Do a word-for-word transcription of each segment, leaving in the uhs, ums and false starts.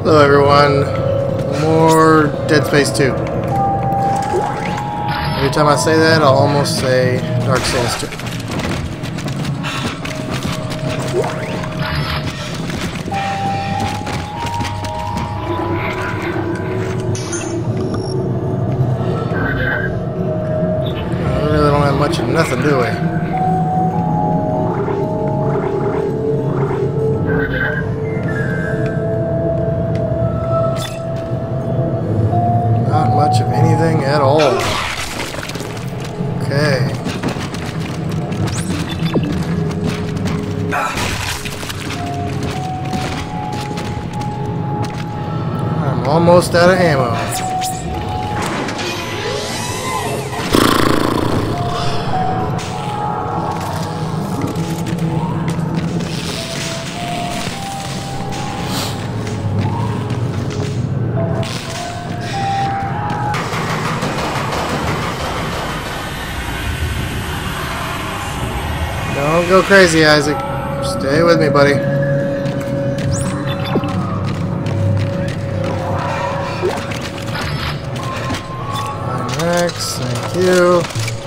Hello everyone, more Dead Space two. Every time I say that, I'll almost say Dark Souls two. We really don't have much of nothing, do we? Not much of anything at all. Okay. I'm almost out of ammo. Don't go crazy, Isaac. Stay with me, buddy. Max, thank you.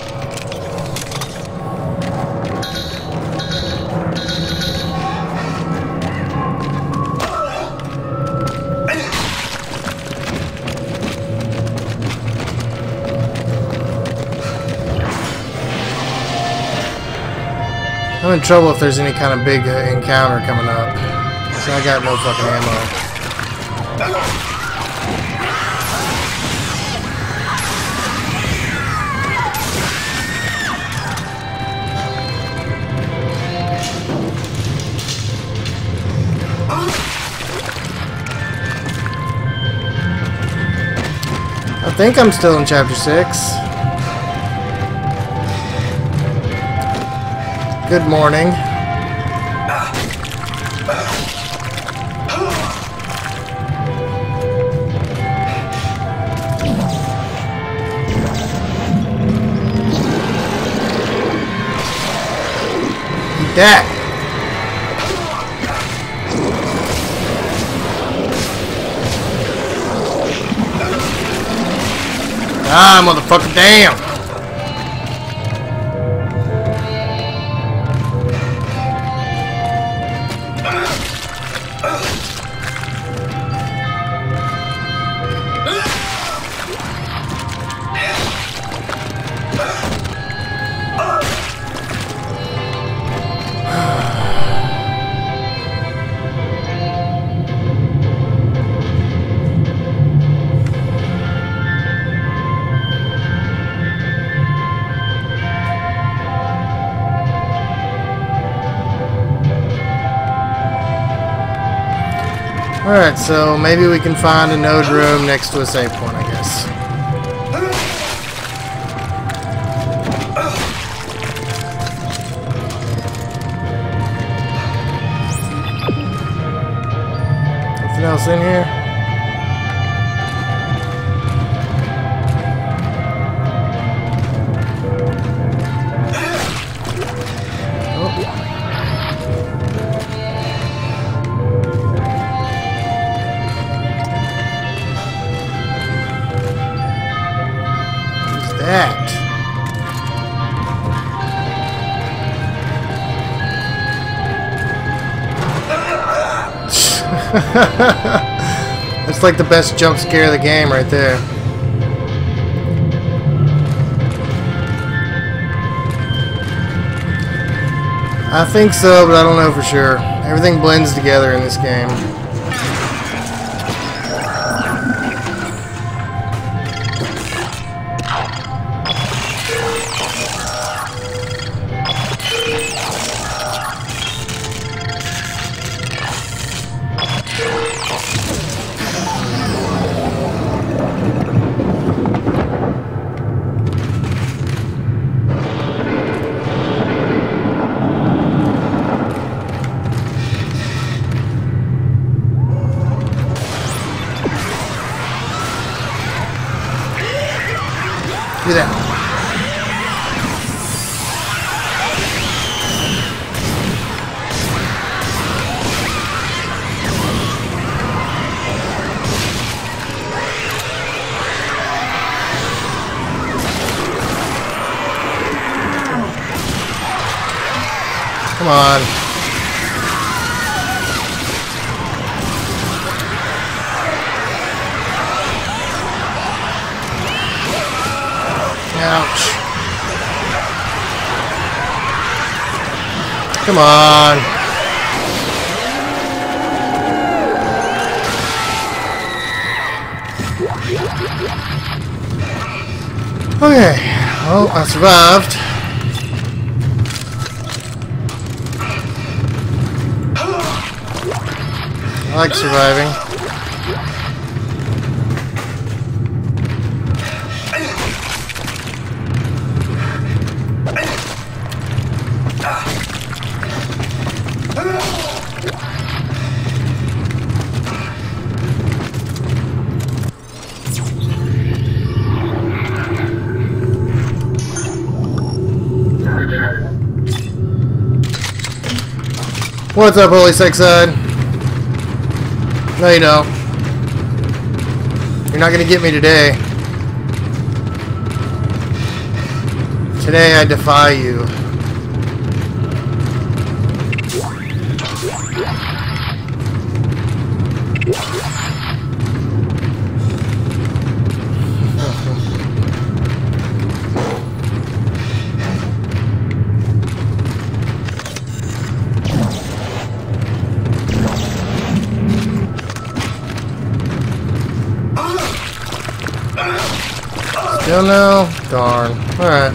I'm in trouble if there's any kind of big uh, encounter coming up. So I got no fucking ammo. I think I'm still in chapter six. Good morning. Eat that. Ah, motherfucker, damn. Alright, so maybe we can find a node room next to a save point, I guess. Anything else in here? That. That's like the best jump scare of the game right there. I think so, but I don't know for sure. Everything blends together in this game. Do that. Come on. Ouch. Come on. Okay. Well, I survived. I like surviving. What's up, Holy Sexside? No, you don't. You're not gonna get me today. Today I defy you. Still no? Darn. Alright.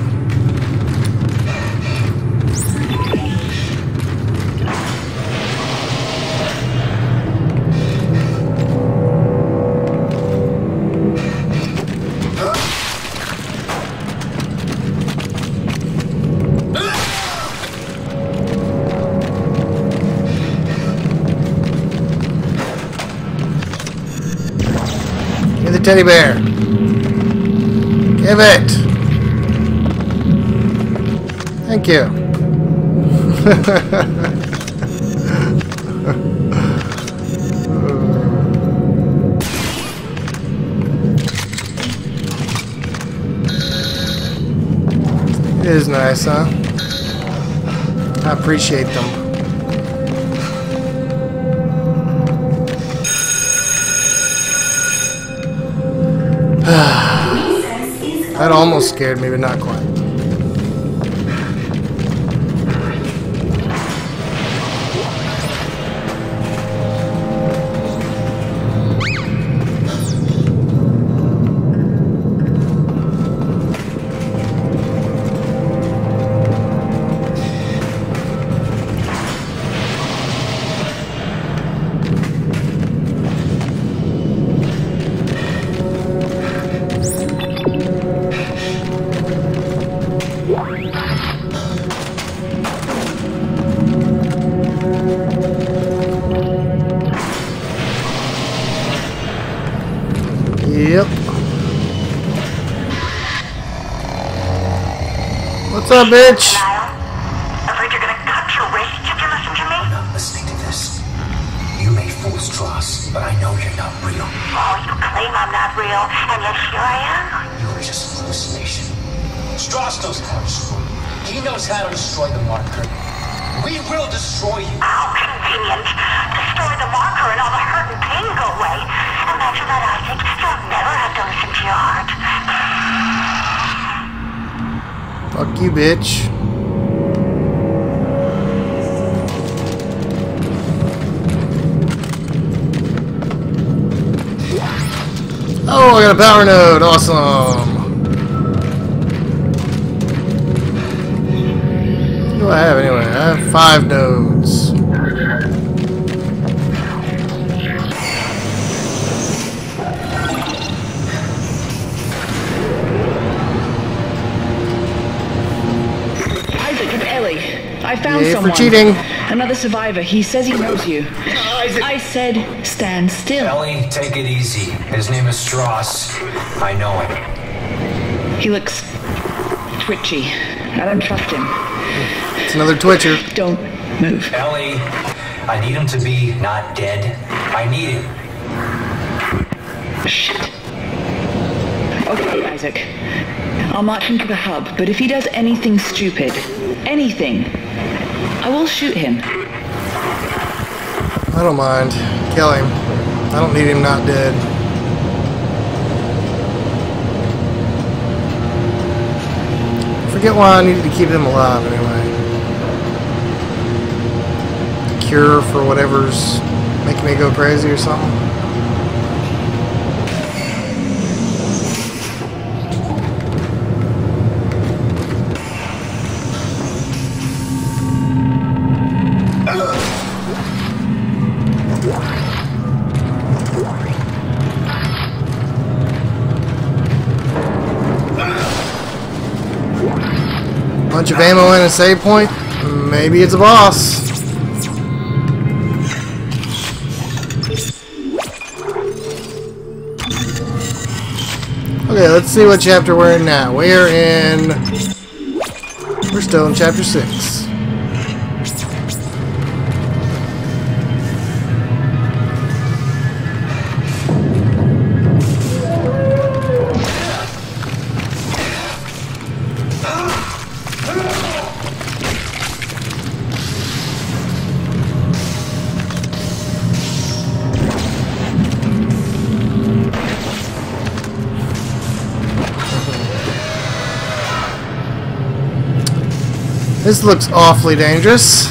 Get the teddy bear. Give it! Thank you. It is nice, huh? I appreciate them. That almost scared me, but not quite. Yep. What's up, bitch? Afraid you're gonna cut your wrist if you listen to me? I'm not listening to this. You may fool Stross, but I know you're not real. Oh, you claim I'm not real, and yet here I am. You're just hallucination. Stross knows how to destroy you. He knows how to destroy the marker. We will destroy you. How convenient. Destroy the marker and all the hurt and pain go away. And after that, Isaac, you'll never have to listen to your heart. Fuck you, bitch. Oh, I got a power node. Awesome. What do I have anyway? I have five nodes. Isaac, it's Ellie. I found Yay someone. for cheating. Another survivor. He says he knows you. Isaac. I said, stand still. Ellie, take it easy. His name is Stross. I know him. He looks twitchy. I don't trust him. It's another Twitcher. Don't move. Ellie, I need him to be not dead. I need him. Shit. Okay, Isaac. I'll march him to the hub, but if he does anything stupid, anything, I will shoot him. I don't mind. Kill him. I don't need him not dead. I forget why I needed to keep him alive anyway. The cure for whatever's making me go crazy or something. Bunch of ammo and a save point. Maybe it's a boss. Okay, let's see what chapter we're in now. We're in... We're still in chapter six. This looks awfully dangerous.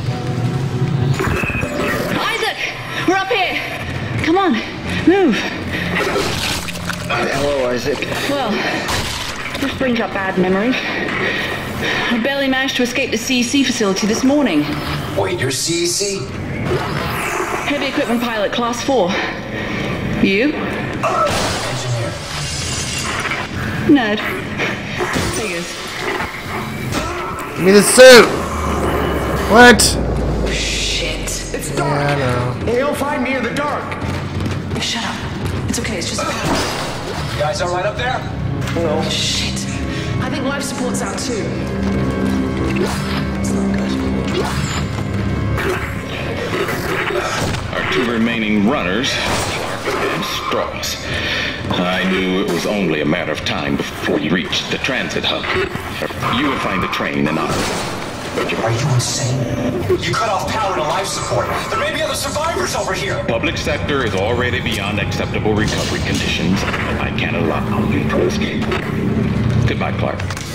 Isaac! We're up here! Come on, move. Hello, Isaac. Well, this brings up bad memories. I barely managed to escape the C E C facility this morning. Wait, you're C E C? Heavy equipment pilot, class four. You? Engineer. Nerd. Figures. Give me the suit! What? Shit. It's Yeah, dark. I know. He'll find me in the dark. Shut up. It's okay, it's just... You guys all right up there? No. Shit. I think life support's out too. It's not good. Our two remaining runners and Strauss. I knew it was only a matter of time before you reached the transit hub. You will find the train and I'll... Are you insane? You cut off power to life support. There may be other survivors over here. Public sector is already beyond acceptable recovery conditions. I can't allow you to escape. Goodbye, Clark.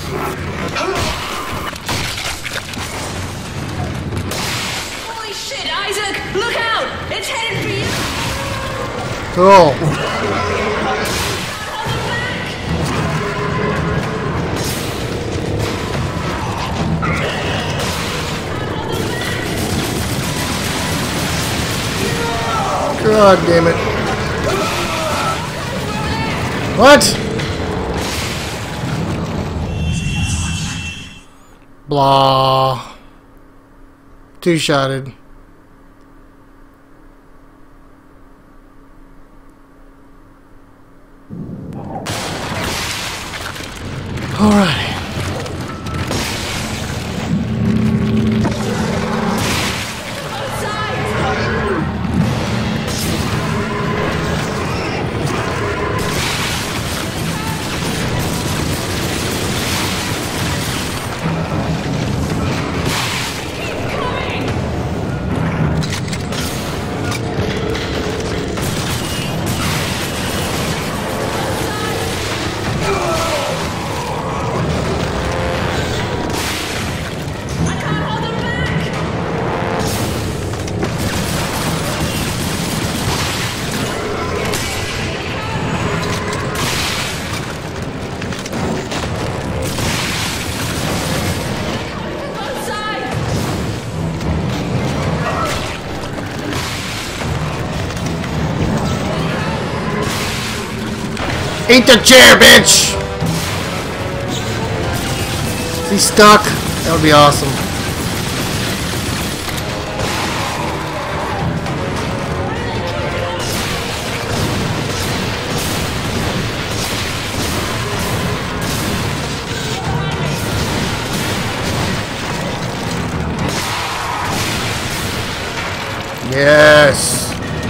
Holy shit, Isaac! Look out! It's headed for you! Cool. God damn it. What? Blah. Two-shotted. Alright. Eat the chair, bitch! Is he stuck? That would be awesome. Yes!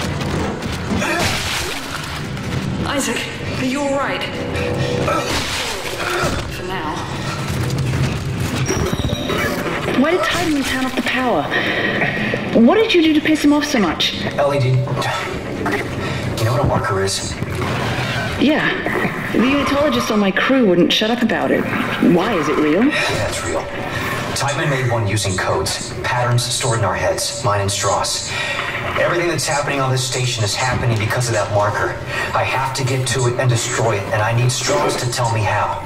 Isaac, are you alright? For now. Why did Tideman turn off the power? What did you do to piss him off so much? Ellie, do you, you know what a marker is? Yeah. The unitologist on my crew wouldn't shut up about it. Why? Is it real? Yeah, it's real. Tideman made one using codes, patterns stored in our heads, mine and Strauss. Everything that's happening on this station is happening because of that marker. I have to get to it and destroy it, and I need Strauss to tell me how.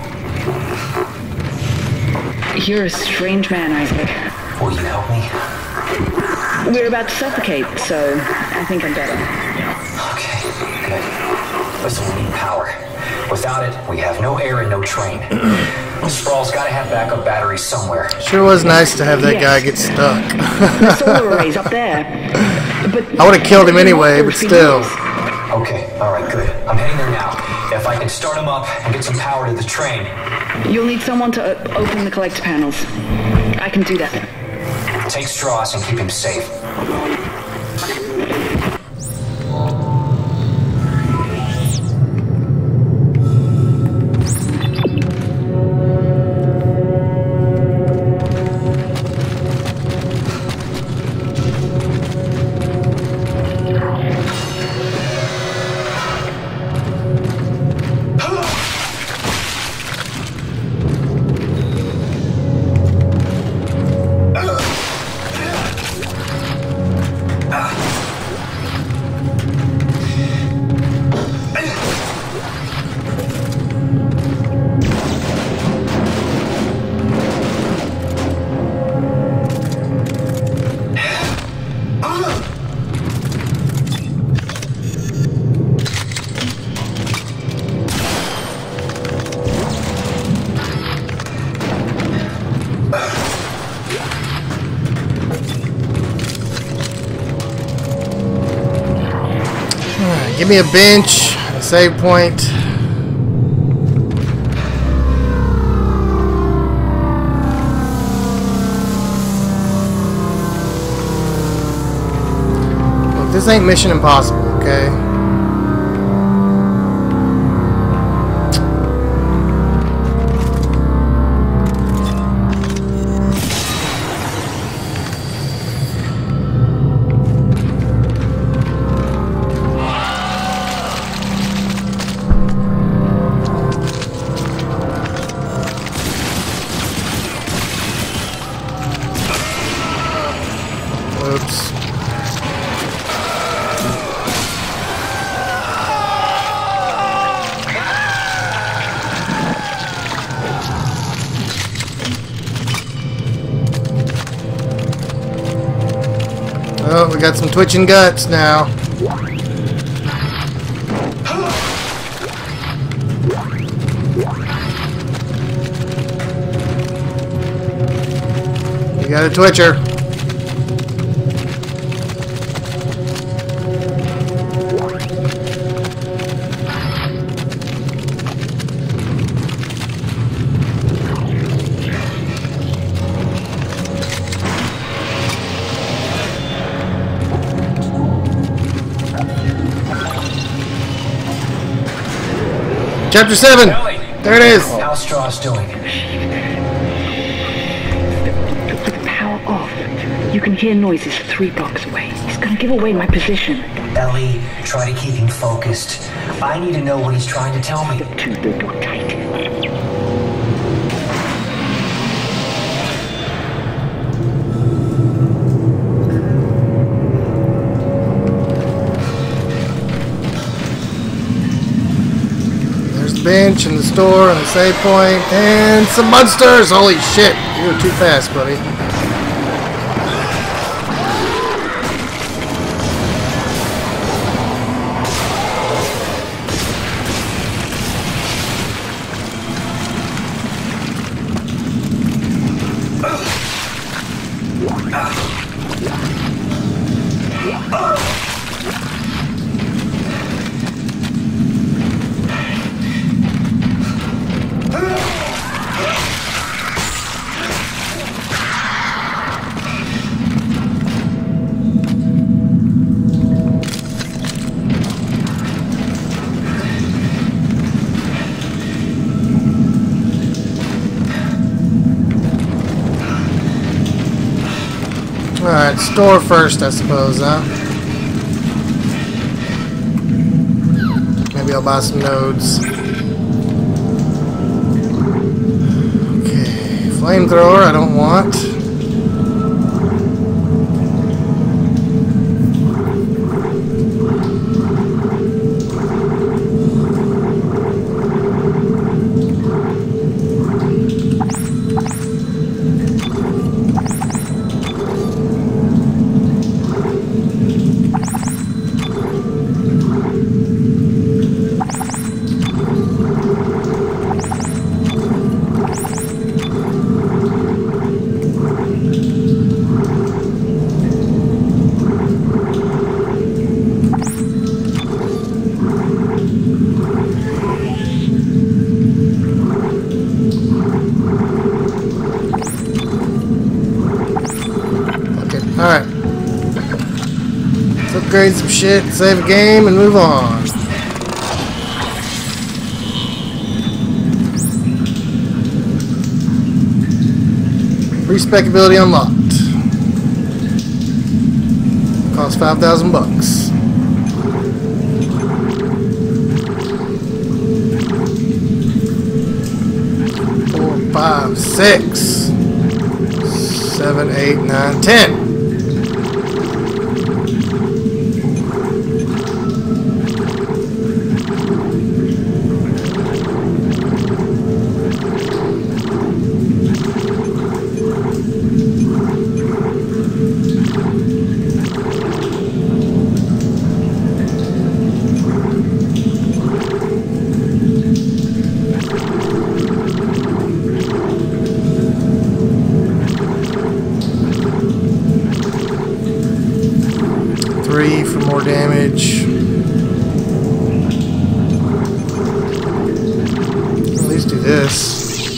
You're a strange man, Isaac. Will you help me? We're about to suffocate, so I think I'm better. Okay, good. Listen, we need power. Without it, we have no air and no train. Sprawl's gotta have backup batteries somewhere. Sure was nice to have that Yes. guy get stuck. The solar array's up there. But I would have killed him anyway, but still. Okay, alright, good. I'm heading there now. If I can start him up and get some power to the train. You'll need someone to o- open the collector panels. I can do that. Take Strauss and keep him safe. Give me a bench, a save point. Look, this ain't Mission Impossible, okay? Oops. Oh, we got some twitching guts now. You got a twitcher. Chapter seven. There it is. How's Strauss doing? With the power off, you can hear noises three blocks away. He's gonna give away my position. Ellie, try to keep him focused. I need to know what he's trying to tell me. Too big or tight. Bench and the store and the save point and some monsters. Holy shit, you were too fast, buddy. Store first, I suppose, huh? Maybe I'll buy some nodes. Okay, flamethrower I don't want. Alright. Let's upgrade some shit, save a game, and move on. Respec ability unlocked. Cost five thousand bucks. Four, five, six, seven, eight, nine, ten. Three for more damage. At least do this.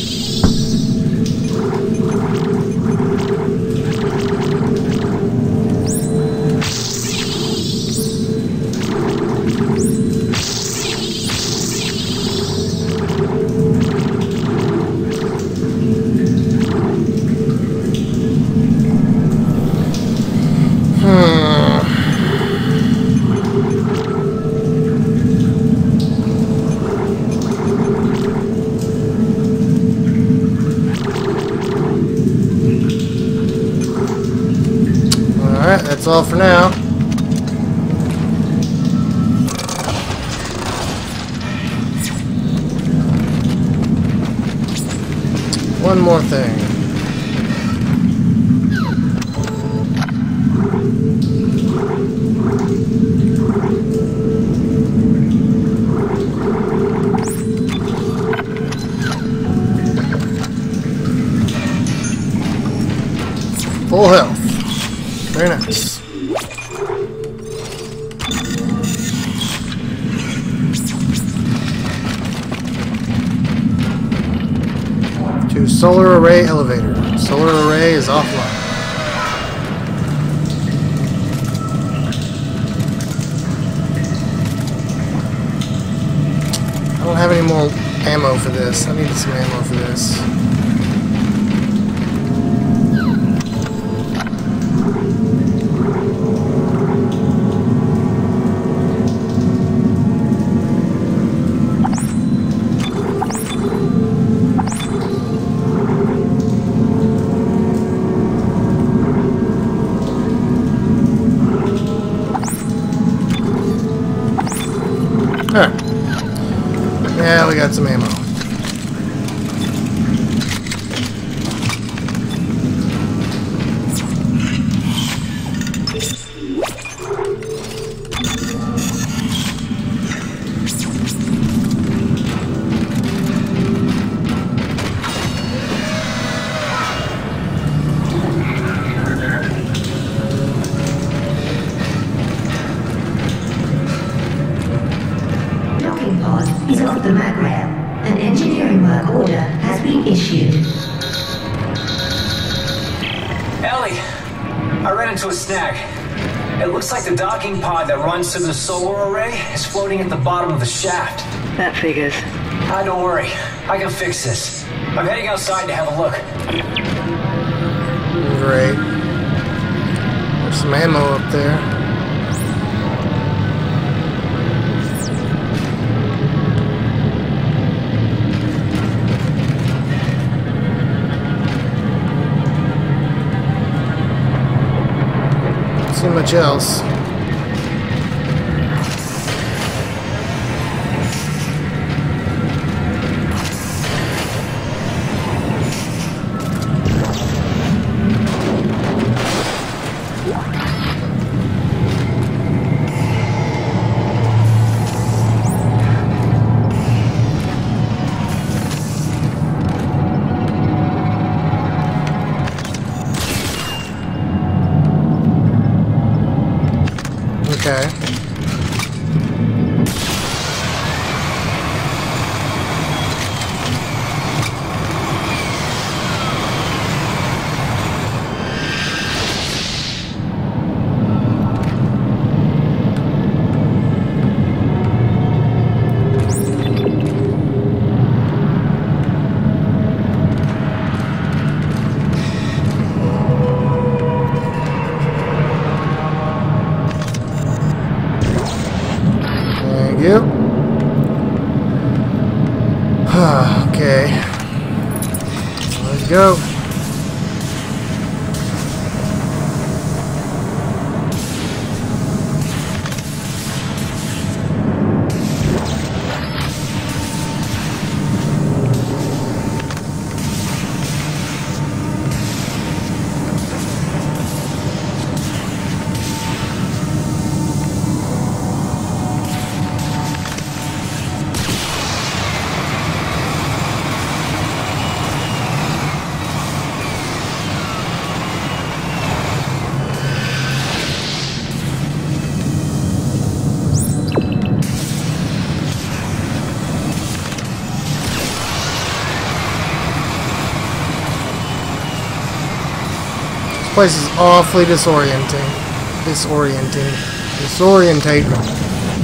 Alright, that's all for now. One more thing. Full health. Very nice. To solar array elevator. Solar array is offline. I don't have any more ammo for this. I need some ammo for this. Alright. Yeah, we got some ammo. Is off the mag rail. An engineering work order has been issued. Ellie, I ran into a snag. It looks like the docking pod that runs to the solar array is floating at the bottom of the shaft. That figures. Ah, don't worry. I can fix this. I'm heading outside to have a look. Great. There's some ammo up there. Don't see much else. Okay. Yep. Okay. Let's go. This place is awfully disorienting. Disorienting. Disorientating.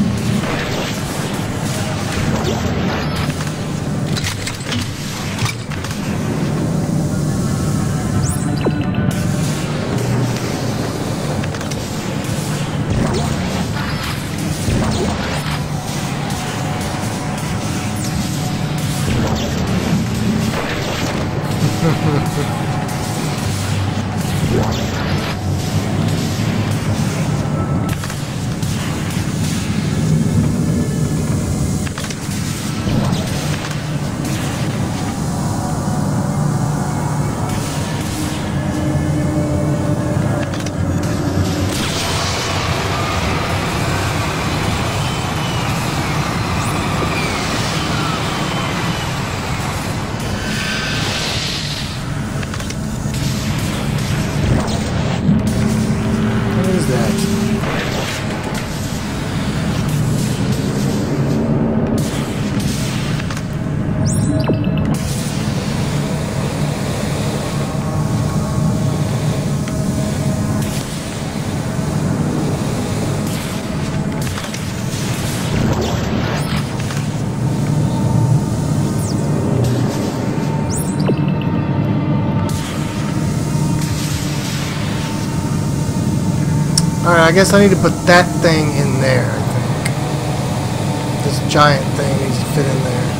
Alright, I guess I need to put that thing in there, I think. This giant thing needs to fit in there.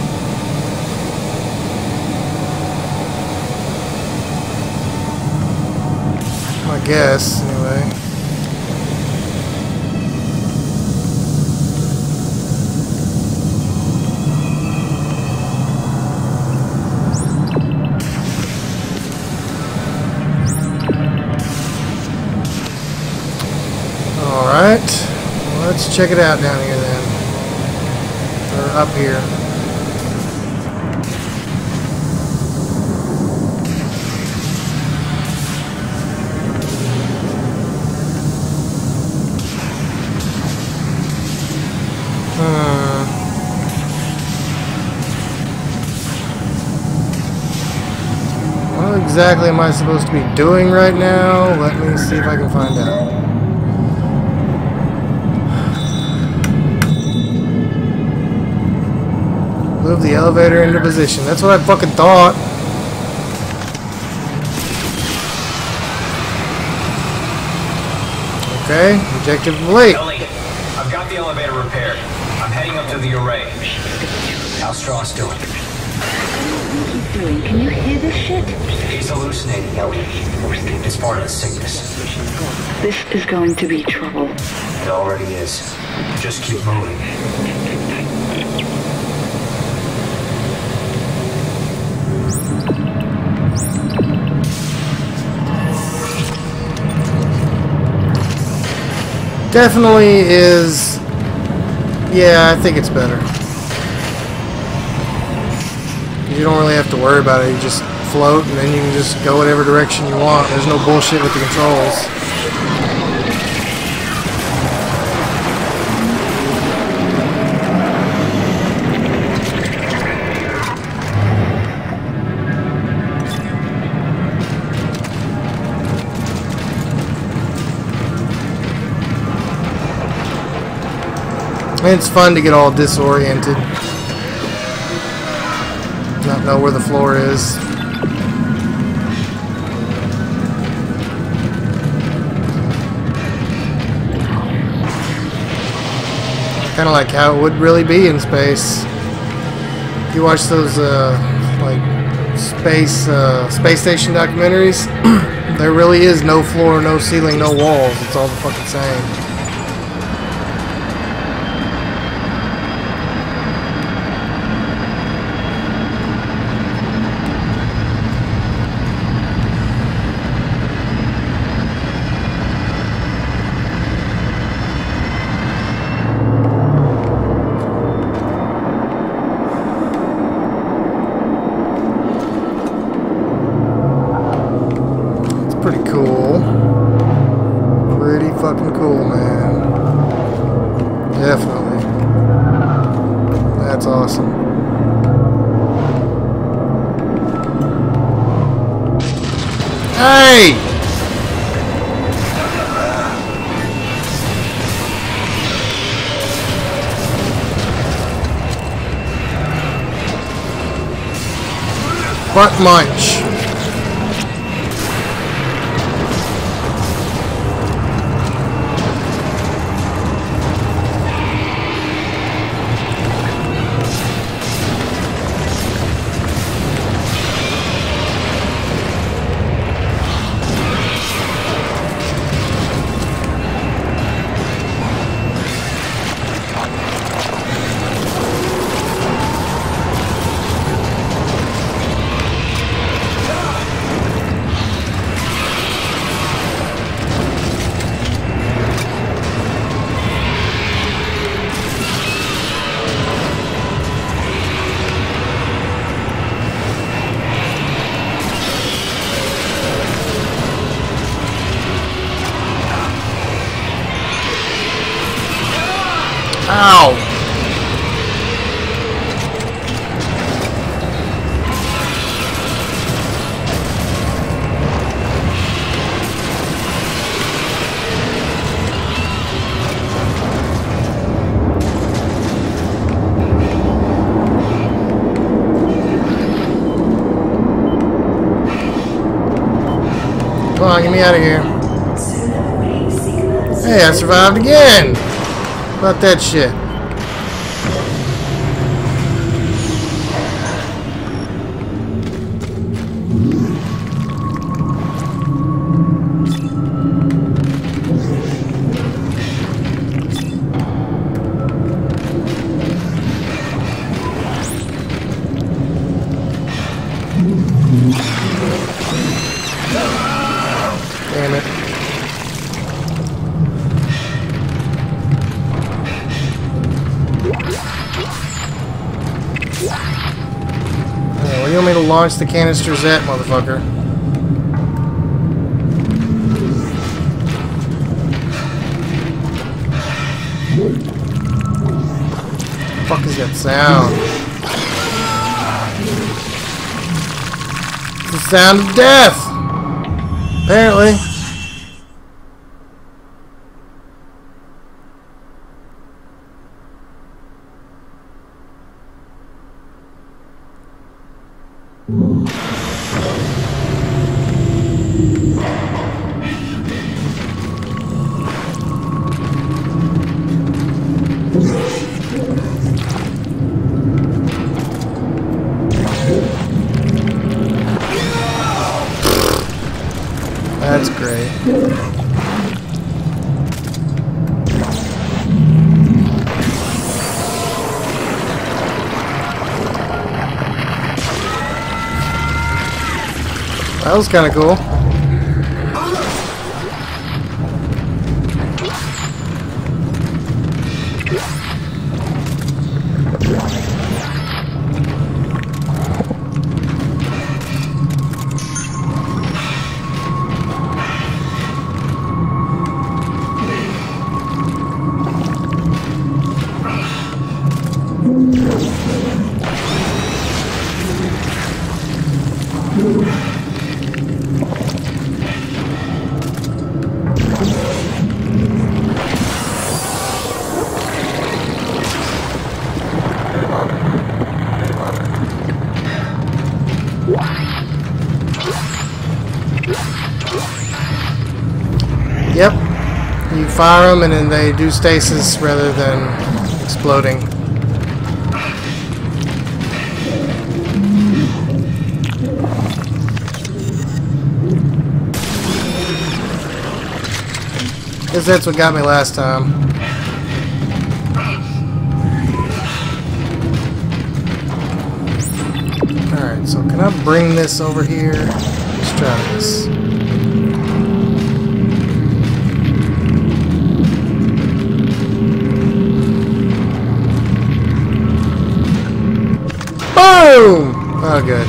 I guess, anyway. Alright, well, let's check it out down here then. Or up here. Hmm. What exactly am I supposed to be doing right now? Let me see if I can find out. Move the elevator into position. That's what I fucking thought. Okay, objective complete. Ellie, I've got the elevator repaired. I'm heading up to the array. How's Strauss doing? What he's doing? Can you hear this shit? He's hallucinating, Ellie. It's part of the sickness. This is going to be trouble. It already is. Just keep moving. Definitely is. Yeah, I think it's better. You don't really have to worry about it. You just float and then you can just go whatever direction you want. There's no bullshit with the controls. It's fun to get all disoriented. Not know where the floor is. Kind of like how it would really be in space. If you watch those uh, like space uh, space station documentaries, there really is no floor, no ceiling, no walls. It's all the fucking same. Pretty cool. Pretty fucking cool, man. Definitely. That's awesome. Hey! Butt munch. Ow! Come on, get me out of here. Hey, I survived again! How about that shit? Damn it. Alright, where do you want me to launch the canisters at, motherfucker? What the fuck is that sound? It's the sound of death! Apparently. That's great. That was kind of cool. Yep. You fire them and then they do stasis rather than exploding. Guess that's what got me last time. Alright, so can I bring this over here? Let's try this. Boom! Oh, good.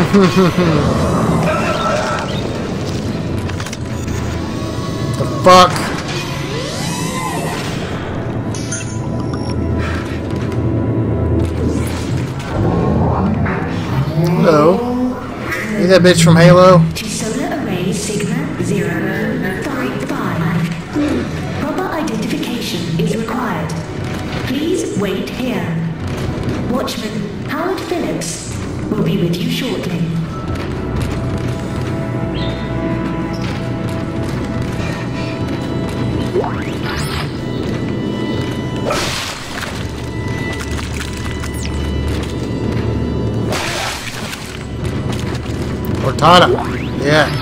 The fuck? Hello. You that bitch from Halo? To solar array Sigma zero five five. Proper identification is required. Please wait here. Watchman Howard Phillips will be with you shortly. Cortana. Yeah.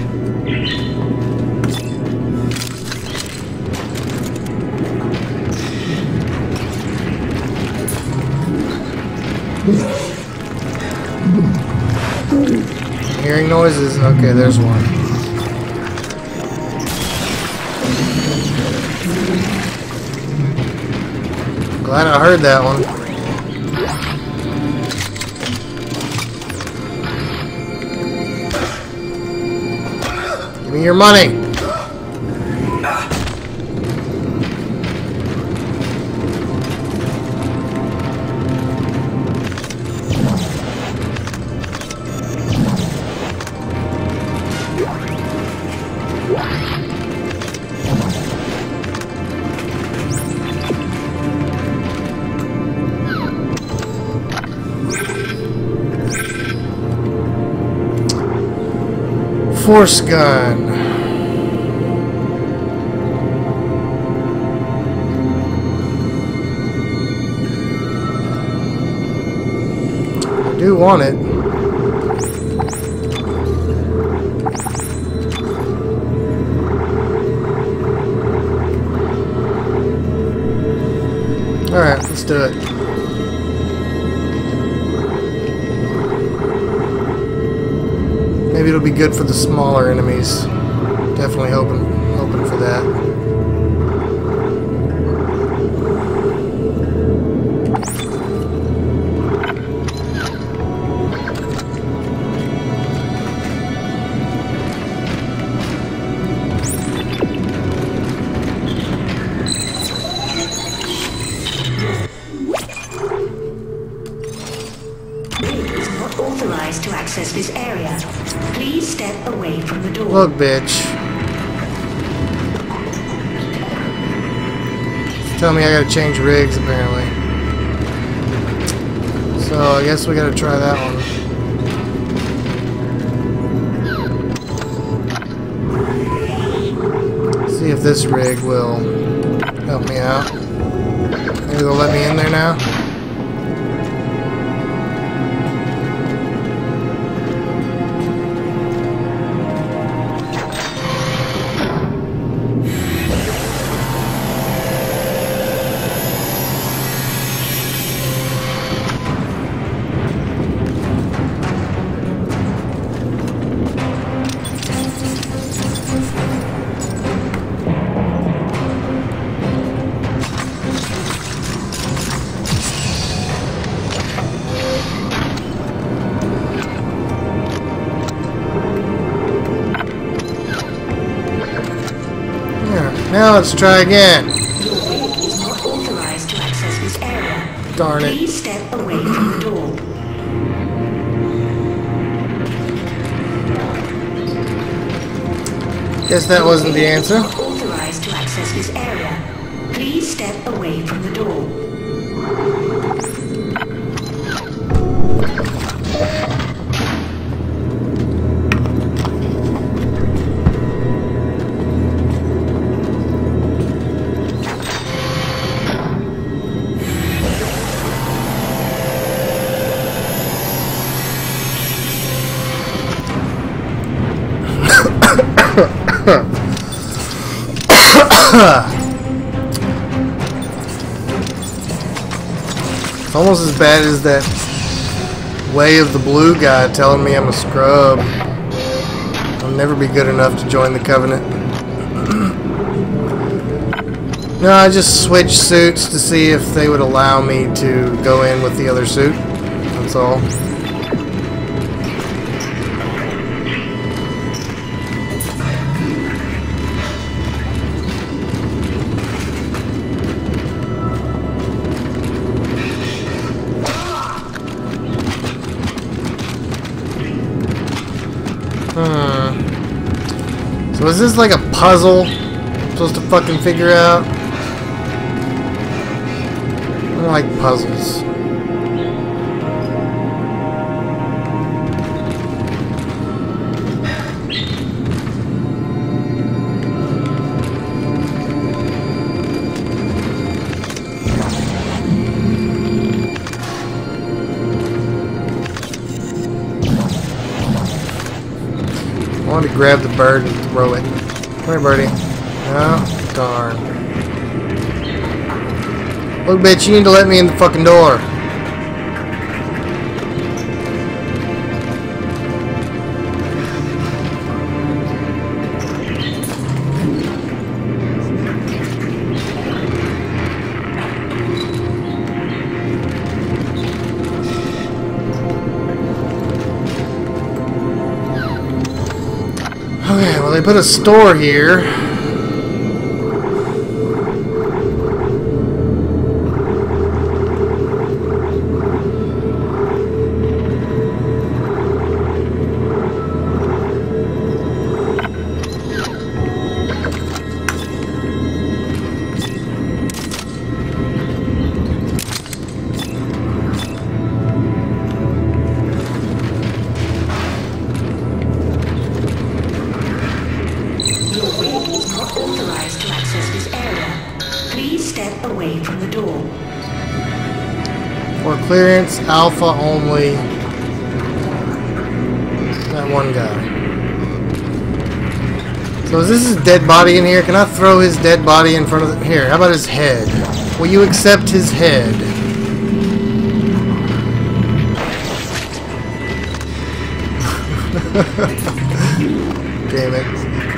Hearing noises. Okay, there's one. Glad I heard that one. Give me your money. Force gun. I do want it. All right, let's do it. Maybe it'll be good for the smaller enemies. Definitely hoping, hoping for that. Authorized to access this area. Please step away from the door. Look, bitch. Tell me I gotta change rigs, apparently. So, I guess we gotta try that one. See if this rig will help me out. There Maybe they'll let me in there now. Now let's try again. Your vehicle is not authorized to access this area. Darn it. Please step away from the door. Guess that wasn't the answer. Not authorized to access this area. Please step away from the door. It's almost as bad as that Way of the Blue guy telling me I'm a scrub. I'll never be good enough to join the Covenant. No, I just switched suits to see if they would allow me to go in with the other suit. That's all. Hmm. So is this like a puzzle I'm supposed to fucking figure out? I don't like puzzles. I wanted to grab the bird and throw it. Come here, birdie. Oh, darn. Look, bitch, you need to let me in the fucking door. Okay, well, they put a store here. Away from the door. For clearance, alpha only. That one guy. So is this his dead body in here? Can I throw his dead body in front of the... Here, how about his head? Will you accept his head? Damn it.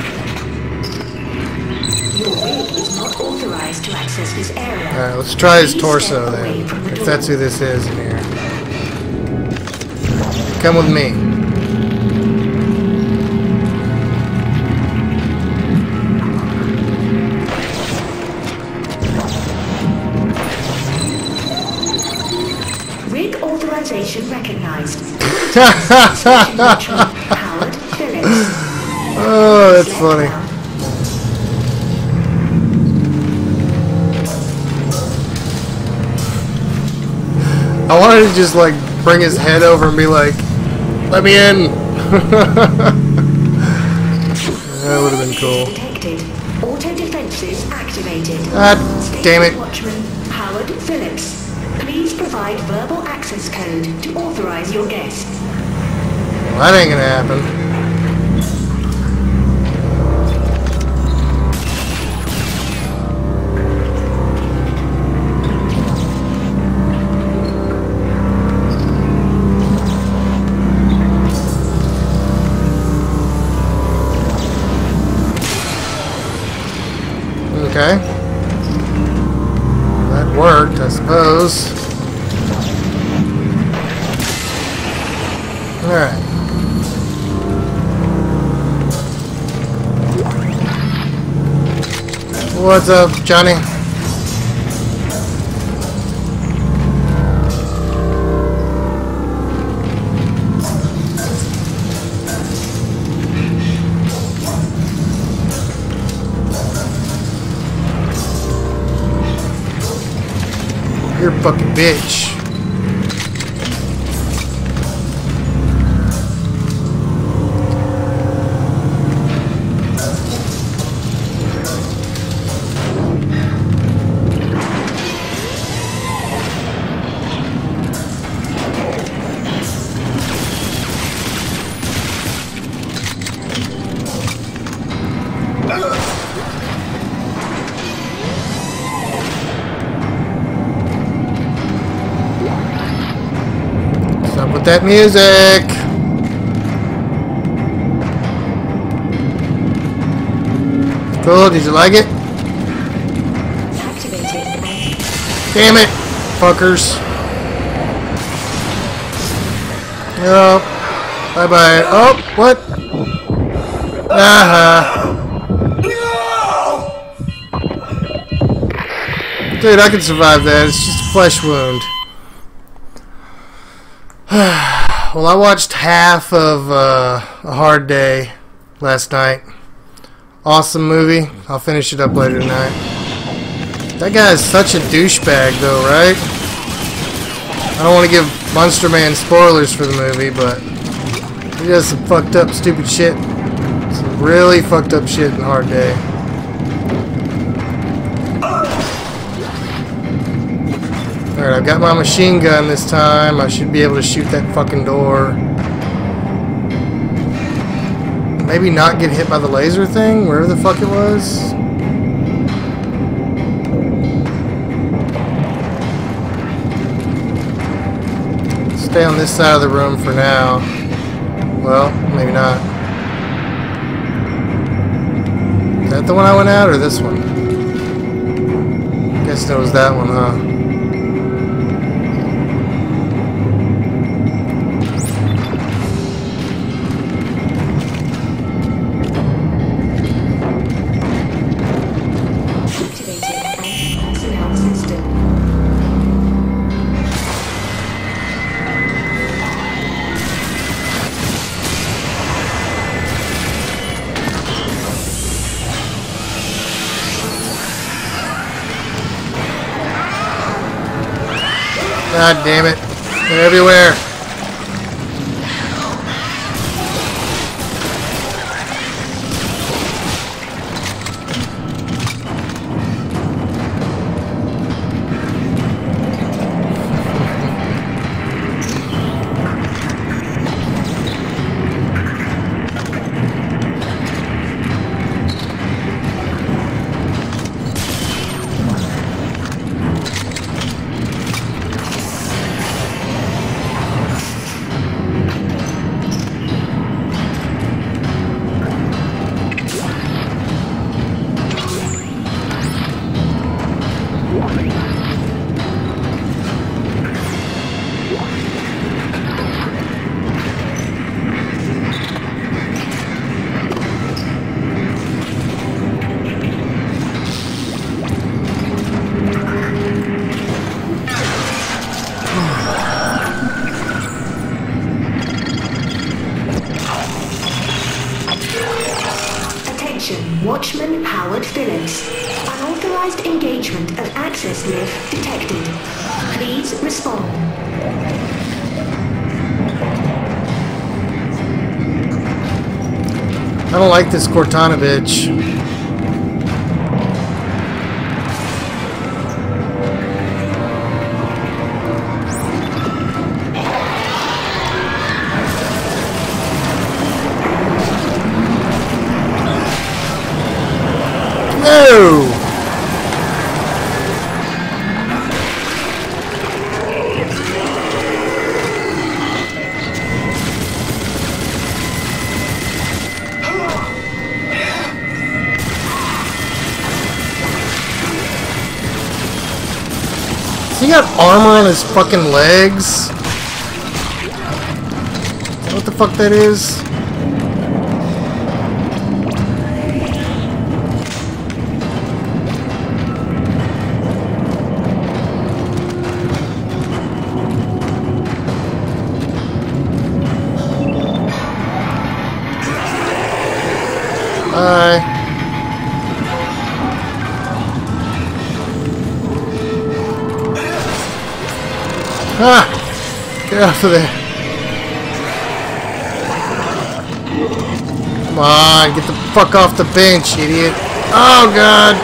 Authorized to access this area. Alright, let's try his torso then, if that's who this is in here. Come with me. Rig authorization recognized. Howard Phillips. Oh, that's funny. I wanted to just like bring his head over and be like, let me in. That would have been cool. Detected. Auto defenses activated. Ah, damn it. Watchman Howard Phillips. Please provide verbal access code to authorize your guest. Well, that ain't gonna happen. Okay. That worked, I suppose. Alright. What's up, Johnny? You're a fucking bitch. With that music. Cool, did you like it? Damn it, fuckers. Oh, bye bye. Oh, what? Uh-huh. Dude, I can survive that. It's just a flesh wound. Well, I watched half of uh, A Hard Day last night. Awesome movie. I'll finish it up later tonight. That guy is such a douchebag, though, right? I don't want to give Monster Man spoilers for the movie, but he does some fucked up, stupid shit. Some really fucked up shit in Hard Day. Alright, I've got my machine gun this time. I should be able to shoot that fucking door. Maybe not get hit by the laser thing, wherever the fuck it was. Stay on this side of the room for now. Well, maybe not. Is that the one I went out, or this one? Guess it was that one, huh? God damn it. They're everywhere. Watchman Howard Phillips. Unauthorized engagement of access lift detected. Please respond. I don't like this Cortana bitch. He got armor on his fucking legs. What the fuck that is? Bye. Ah! Get off of there. Come on, get the fuck off the bench, idiot. Oh, God.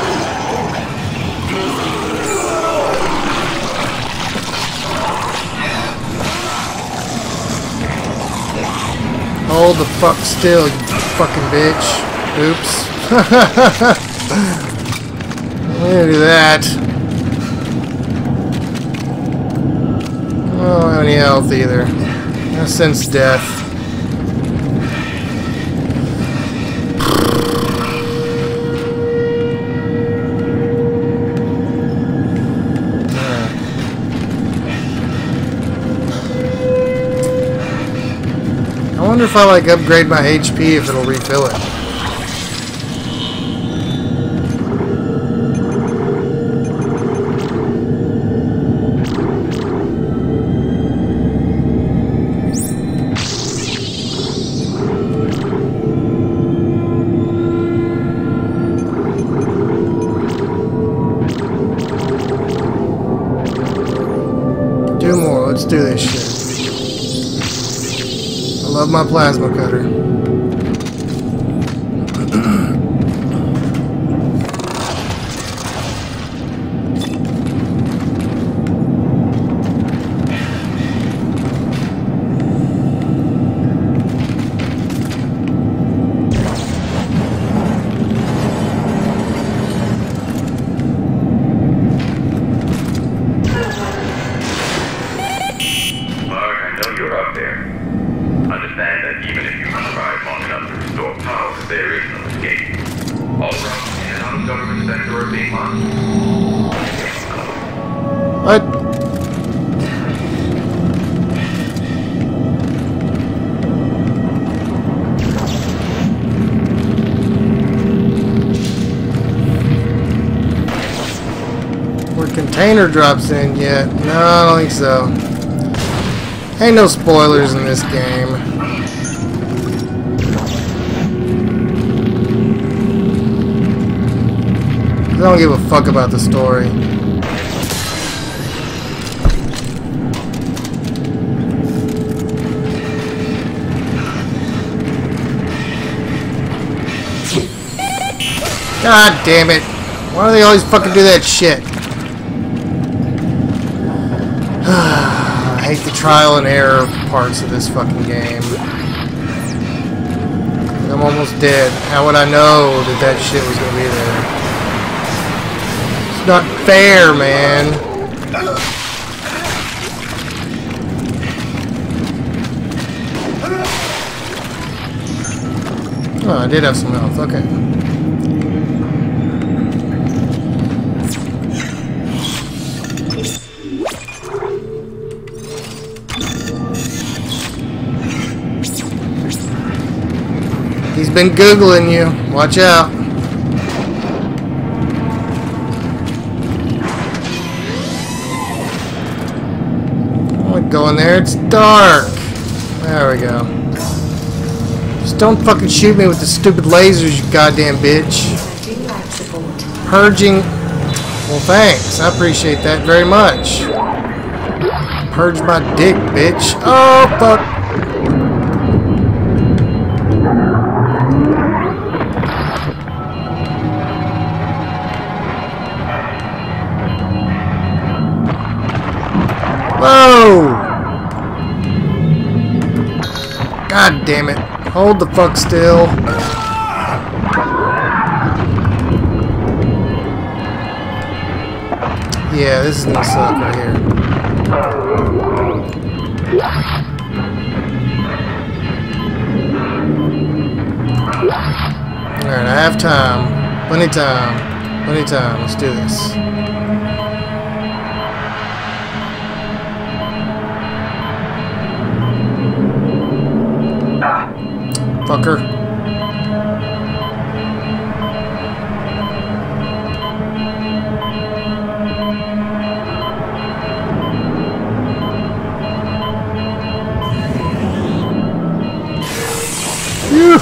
Hold the fuck still, you fucking bitch. Oops. I'm gonna do that. I don't have any health either. I sense death. I wonder if I like upgrade my H P if it'll refill it. Do more. Let's do this shit. I love my plasma cutter. What? Where container drops in yet? No, I don't think so. Ain't no spoilers in this game. I don't give a fuck about the story. God damn it. Why do they always fucking do that shit? I hate the trial and error parts of this fucking game. I'm almost dead. How would I know that that shit was gonna be there? It's not fair, man. Oh, I did have some health. Okay. He's been Googling you. Watch out. I want to go in there. It's dark. There we go. Just don't fucking shoot me with the stupid lasers, you goddamn bitch. Purging. Well, thanks. I appreciate that very much. Purge my dick, bitch. Oh, fuck. Whoa! God damn it. Hold the fuck still. Yeah, this is gonna suck right here. Alright, I have time. Plenty of time. Plenty of time. Let's do this. fucker. Phew.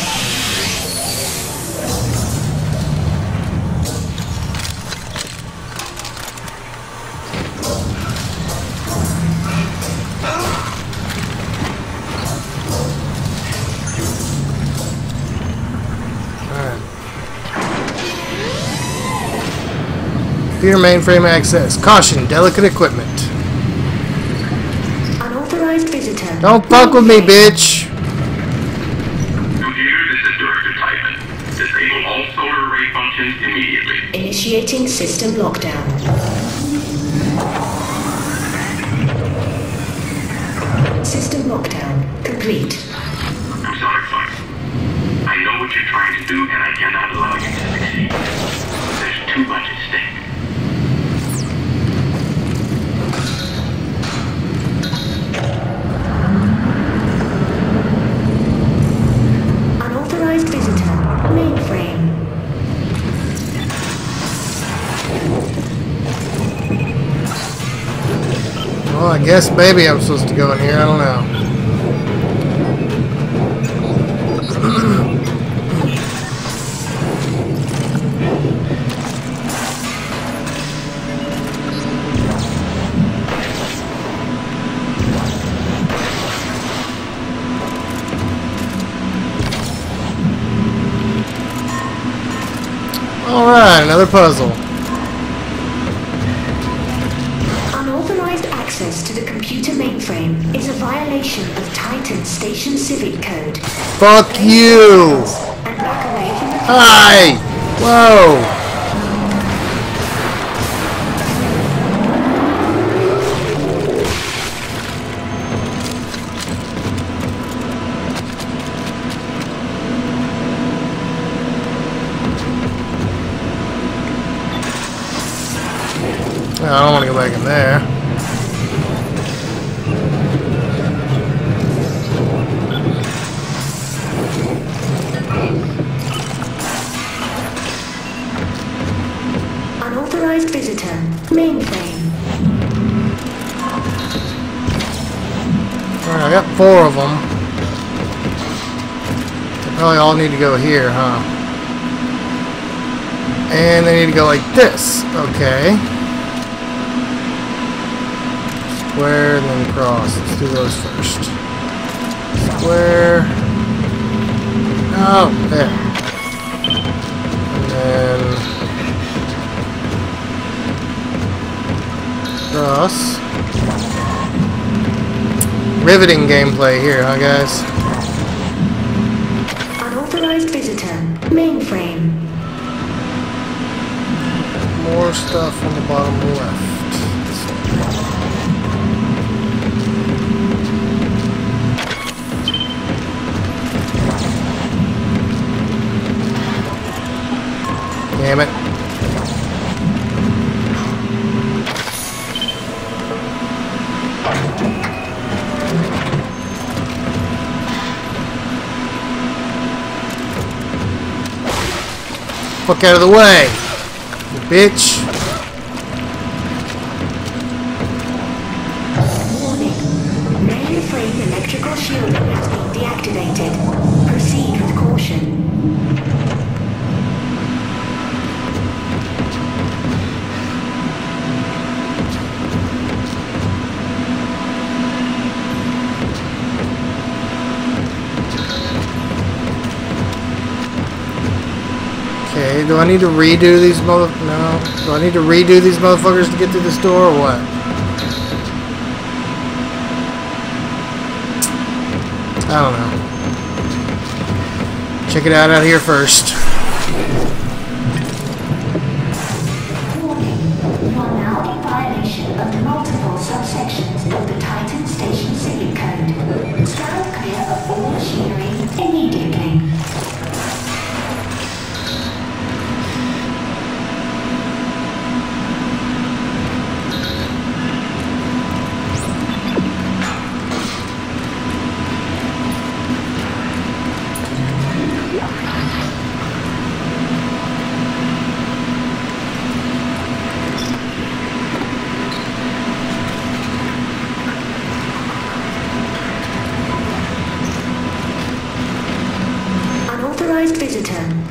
Computer mainframe access. Caution, delicate equipment. Unauthorized visitor. Don't fuck with me, bitch. Computer, this is Director Titan. Disable all solar array functions immediately. Initiating system lockdown. System lockdown complete. I'm sorry, Fox. I know what you're trying to do, and I cannot allow you to succeed. There's too much at stake. Unauthorized visitor. Mainframe. Well, I guess maybe I'm supposed to go in here. I don't know. Alright, another puzzle. Unauthorized access to the computer mainframe is a violation of Titan Station Civic Code. Fuck you! And back away from the Hi! Whoa! I don't want to go back in there. unauthorized visitor. Mainframe. Alright, I got four of them. They probably all need to go here, huh? And they need to go like this. Okay. Square and then cross. Let's do those first. Square. Oh, there. And then cross. Riveting gameplay here, huh, guys? Unauthorized visitor. Mainframe. More stuff on the bottom left. Damn it. Fuck out of the way, you bitch. Warning. Mainframe electrical shielding has been deactivated. Proceed with caution. Okay, do I need to redo these mother... No. Do I need to redo these motherfuckers to get through this door or what? I don't know. Check it out out here first. Warning. You are now in violation of the multiple subsections of the Titan Station Civic Code. Stand clear of all machinery immediately.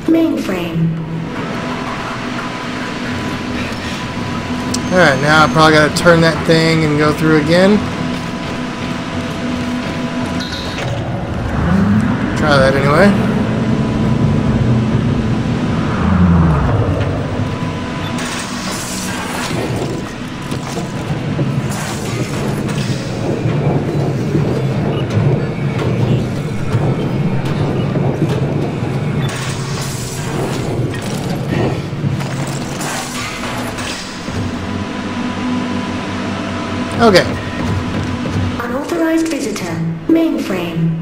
Mainframe. Alright, now I probably gotta turn that thing and go through again. Try that anyway. Okay. Unauthorized visitor. Mainframe.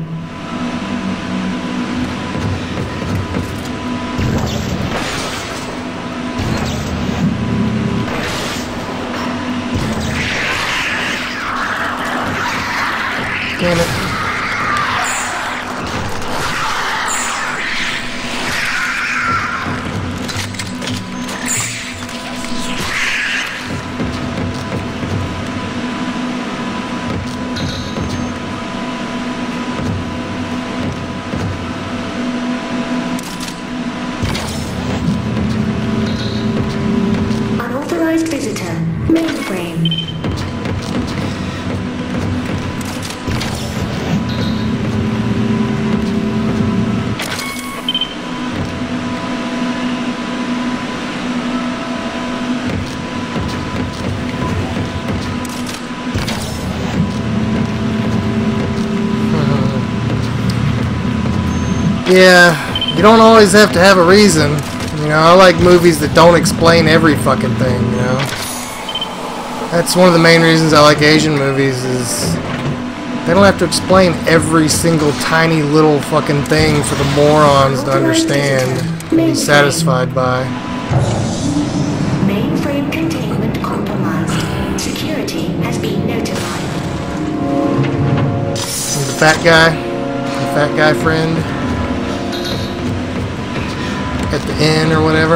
Damn it. Unauthorized visitor. Mainframe. Yeah, you don't always have to have a reason. You know, I like movies that don't explain every fucking thing, you know. That's one of the main reasons I like Asian movies is they don't have to explain every single tiny little fucking thing for the morons to understand and be satisfied by. Mainframe containment compromised. Security has been notified. And the fat guy, the fat guy friend at the inn or whatever.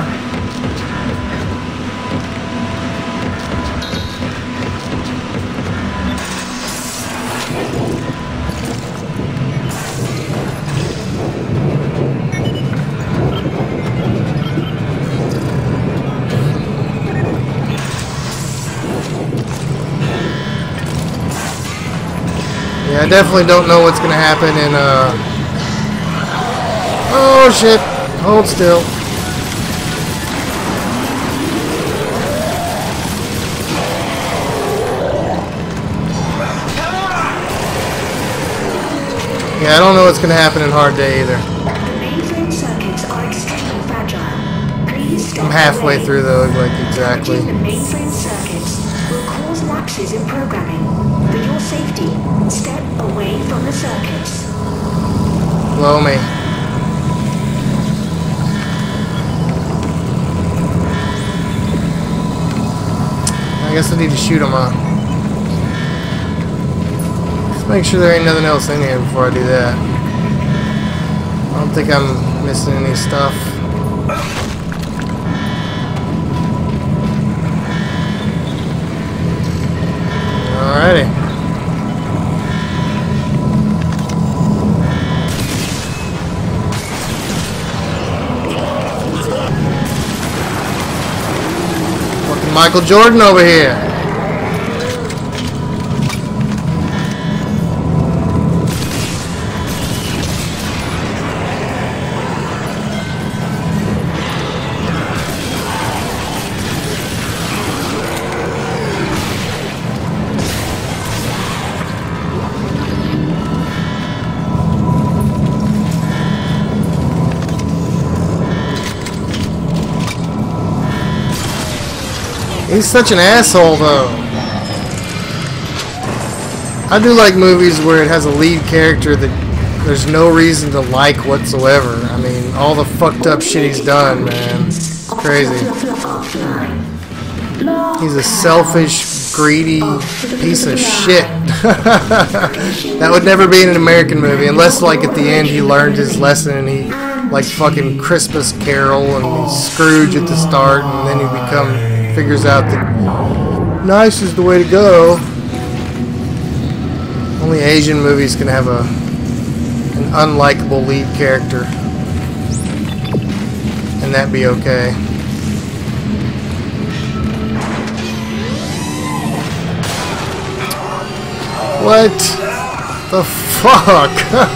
Yeah, I definitely don't know what's gonna happen in uh oh shit. Hold still. Yeah, I don't know what's going to happen in Hard Day either. Mainframe circuits are extremely fragile. Please step I'm halfway away. through though, like exactly. The mainframe circuits will cause lapses in programming. For your safety, step away from the circuits. Blow me. I guess I need to shoot him, huh? Let's make sure there ain't nothing else in here before I do that. I don't think I'm missing any stuff. Alrighty. Fucking Michael Jordan over here. He's such an asshole, though. I do like movies where it has a lead character that there's no reason to like whatsoever. I mean, all the fucked up shit he's done, man. It's crazy. He's a selfish, greedy piece of shit. That would never be in an American movie, unless, like, at the end he learned his lesson and he, like, fucking Christmas Carol and Scrooge at the start, and then he become... figures out that nice is the way to go. Only Asian movies can have a an unlikable lead character. and that be okay. What the fuck?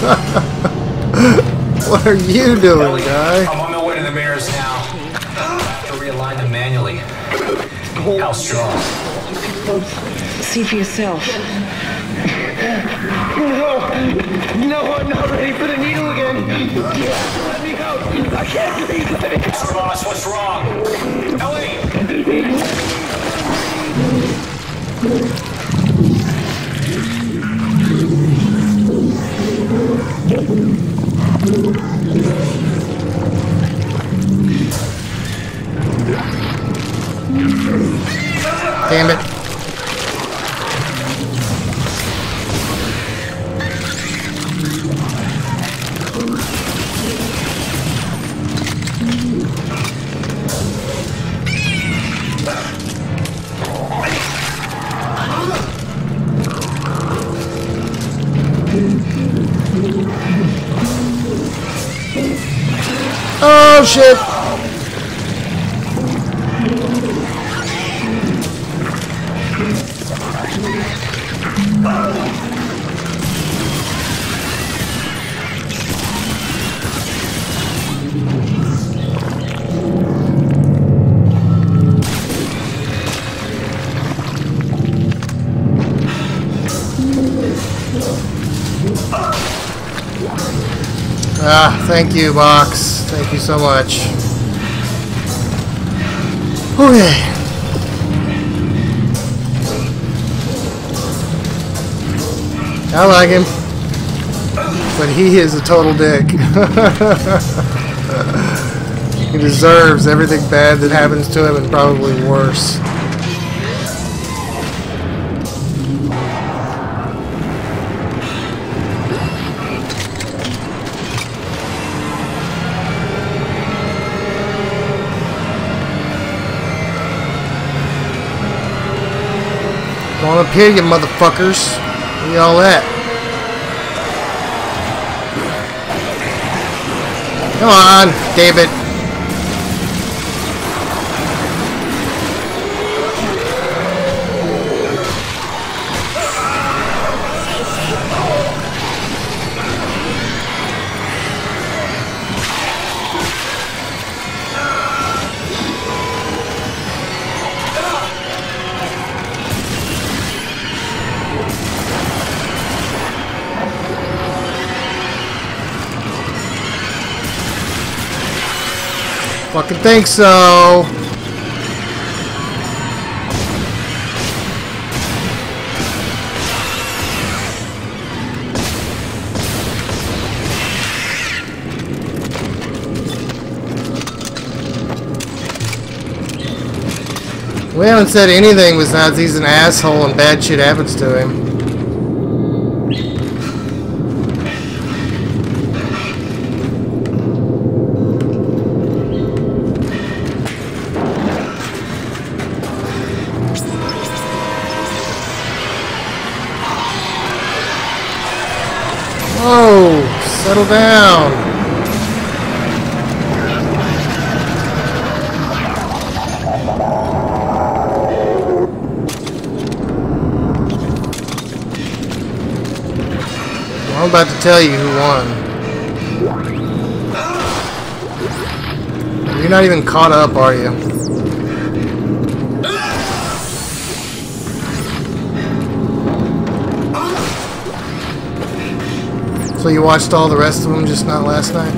What are you doing, Ellie, guy? I'm on my way to the mirrors now. I have to realign them manually. How strong? See for yourself. No, no, I'm not ready for the needle again. Let me go. I can't breathe. Let me go. Ross, what's wrong? Ellie! Damn it. Oh shit! Ah, thank you, box. Thank you so much. Okay. I like him, but he is a total dick. He deserves everything bad that happens to him and probably worse. Come on up here, you motherfuckers. Where y'all at? Come on, David. Fucking think so. We haven't said anything besides he's an asshole and bad shit happens to him. Whoa, settle down. I'm about to tell you who won. You're not even caught up, are you? So you watched all the rest of them, just not last night?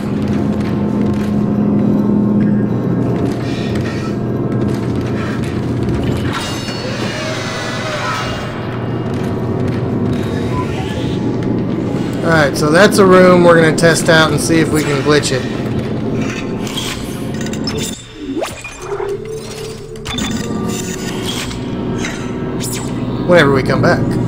Alright, so that's a room we're going to test out and see if we can glitch it. Whenever we come back.